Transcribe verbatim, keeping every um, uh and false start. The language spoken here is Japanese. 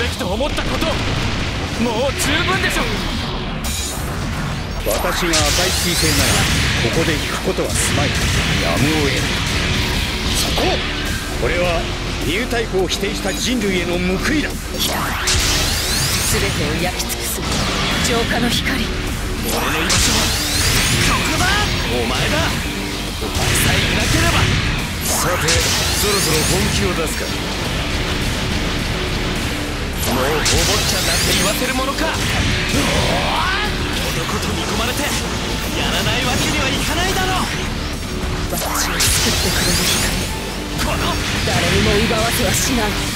べきと思ったこともう十分でしょ。 私が赤い彗星ならここで引くことはすまい。やむを得ない。そここれはニュータイプを否定した人類への報いだ。 全てを焼き尽くす浄化の光。 俺の居場所はここだ。お前だ。お前さえいなければ。 さてそろそろ本気を出すか。 もうお坊ちゃんなんて言わせるものか。男と見込まれてやらないわけにはいかないだろう。 私を救ってくれる光、 この誰にも奪わせはしない。